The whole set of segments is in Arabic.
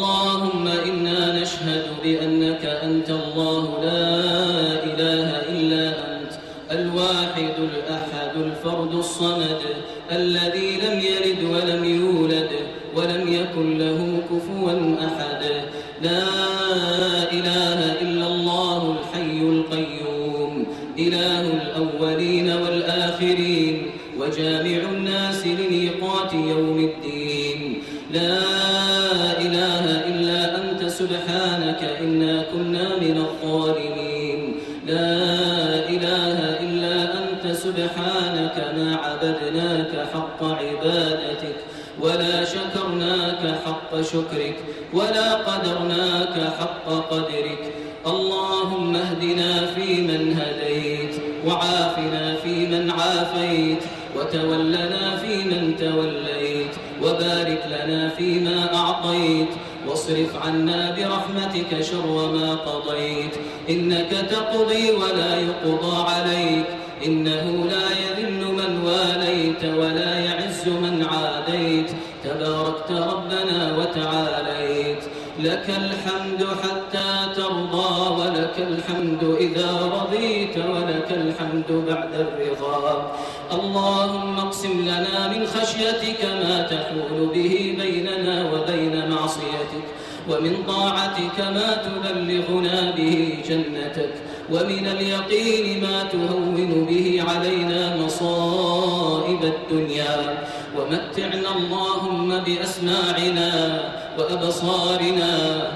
اللهم إنا نشهد بأنك أنت الله لا إله إلا أنت الواحد الأحد الفرد الصمد الذي لم يلد ولم يولد ولم يكن له كفوا أحد. لا إله إلا الله الحي القيوم إله الأولين والآخرين وجامع الناس لميقات يوم الدين. لا إله إلا أنت سبحانك إنا كنا من الظالمين. لا إله إلا أنت سبحانك ما عبدناك حق عبادتك ولا شكرناك حق شكرك ولا قدرناك حق قدرك. اللهم اهدنا فيمن هديت وعافنا فيمن عافيت وتولنا فيمن توليت وبارك لنا فيما أعطيت واصرف عنا برحمتك شر ما قضيت. إنك تقضي ولا يقضى عليك إنه لا يذل من واليت ولا يعز من عاديت تباركت ربنا وتعاليت. لك الحمد حتى ترضى ولك الحمد إذا رضيت ولك الحمد بعد الرضا. اللهم اقسم لنا من خشيتك ما تحول به بيننا وبين معصيتك ومن طاعتك ما تبلغنا به جنتك ومن اليقين ما تهون به علينا مصائب الدنيا. ومتعنا اللهم بأسماعنا وأبصارنا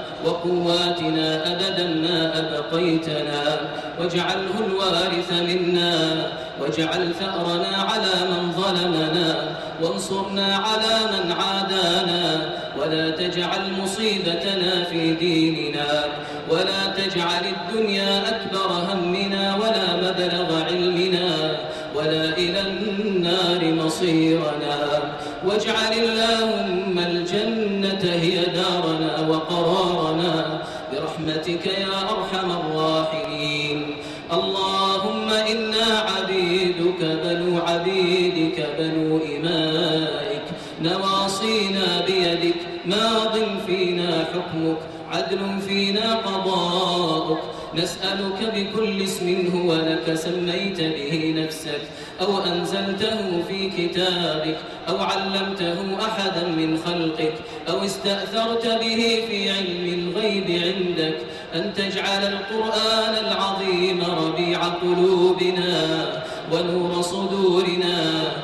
وقواتنا أبدا ما أبقيتنا واجعله الوارث منا واجعل ثأرنا على من ظلمنا وانصرنا على من عادانا ولا تجعل مصيبتنا في ديننا ولا تجعل الدنيا أكبر همنا ولا مبلغ علمنا ولا إلى النار مصيرنا. واجعل اللهم الجنة هي دارنا وقرارنا برحمتك يا أرحم الراحمين. اللهم إنا عبيدك بنو عبيدك بنو إمائك نواصينا بيدك ماض فينا حكمك عدل فينا قضاؤك. نسألك بكل اسم هو لك سميت به نفسك أو أنزلته في كتابك أو علمته أحدا من خلقك أو استأثرت به في علم الغيب عندك أن تجعل القرآن العظيم ربيع قلوبنا ونور صدورنا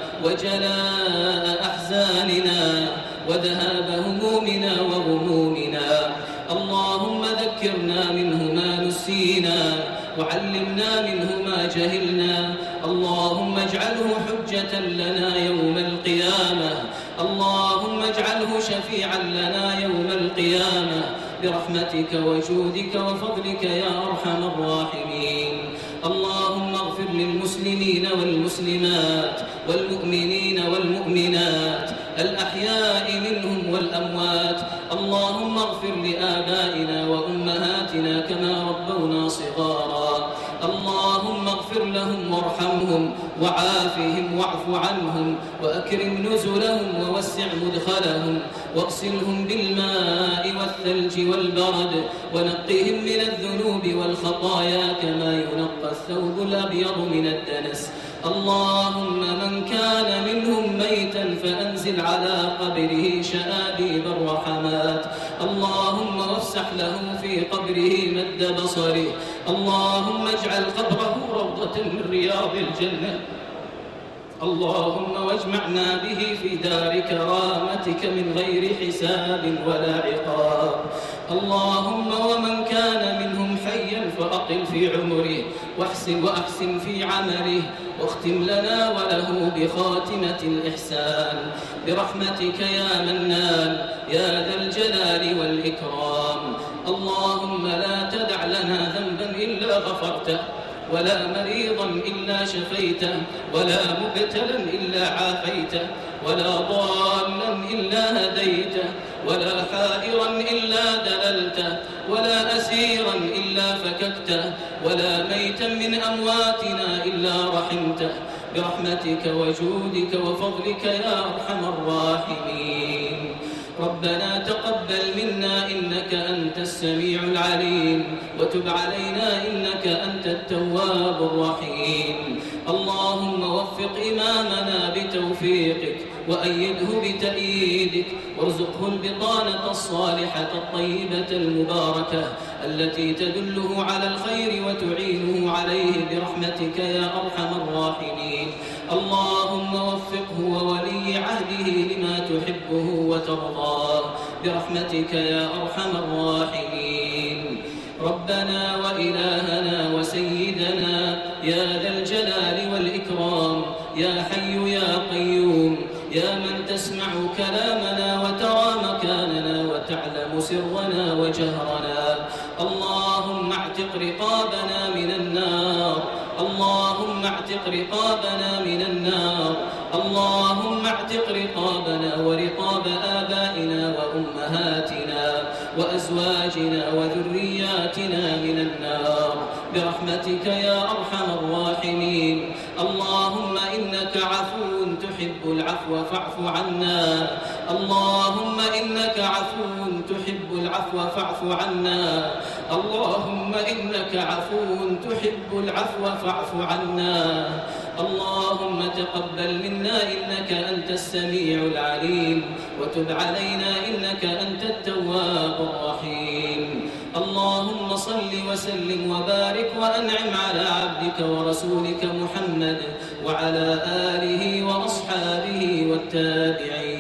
وجلاء أحزاننا وذهاب همومنا وغمومنا. اللهم ذكرنا منه ما نسينا وعلمنا منه ما جهلنا. اللهم اجعله حجة لنا يوم القيامة. اللهم اجعله شفيعا لنا يوم القيامة برحمتك وجودك وفضلك يا أرحم الراحمين. اللهم اغفر للمسلمين والمسلمات والمؤمنين والمؤمنات الأحياء منهم والأموات. اللهم اغفر لآبائنا وأمهاتنا كما ربونا صغارا. اللهم اغفر لهم وارحمهم وعافهم واعف عنهم وأكرم نزلهم ووسع مدخلهم واغسلهم بالماء والثلج والبرد ونقهم من الذنوب والخطايا كما ينقى الثوب الأبيض من الدنس. اللهم من كان منهم ميتا فأنزل على قبره شآبيب الرحمات. اللهم وافسح له في قبره مد بصره. اللهم اجعل قبره روضة من رياض الجنة. اللهم واجمعنا به في دار كرامتك من غير حساب ولا عقاب. اللهم ومن كان منهم حيا فأطل في عمره وأحسن في عمله واختم لنا وله بخاتمة الإحسان برحمتك يا منان يا ذا الجلال والإكرام. اللهم لا تدع لنا ذنبا إلا غفرته ولا مريضا إلا شفيته ولا مبتلا إلا عافيته ولا ضالا إلا هديته ولا حائرا إلا دللته ولا أسيرا إلا فككته ولا ميتا من أمواتنا إلا رحمته برحمتك وجودك وفضلك يا أرحم الراحمين. ربنا تقبل منا إنك أنت السميع العليم وتب علينا إنك أنت التواب الرحيم. اللهم وفق إمامنا بتوفيقك وأيده بتأييدك وارزقه البطانة الصالحة الطيبة المباركة التي تدله على الخير وتعينه عليه برحمتك يا أرحم الراحمين. اللهم وفقه وولي عهده لما تحبه وترضاه برحمتك يا أرحم الراحمين. ربنا وإلهنا وسيدنا يا ذا الجلال والإكرام يا حي يا قيوم يا من تسمع كلامنا وترى مكاننا وتعلم سرنا وجهرنا، اللهم اعتق رقابنا من النار، اللهم اعتق رقابنا من النار، اللهم اعتق رقابنا ورقاب آبائنا وأمهاتنا وأزواجنا وذرياتنا من النار برحمتك يا أرحم الراحمين. اللهم إنك عفو تحب العفو فاعف عنا، اللهم إنك عفو تحب العفو فاعف عنا، اللهم إنك عفو تحب العفو فاعف عنا. اللهم تقبل منا إنك أنت السميع العليم وتب علينا إنك أنت التواب الرحيم. اللهم صل وسلم وبارك وأنعم على عبدك ورسولك محمد وعلى آله وأصحابه والتابعين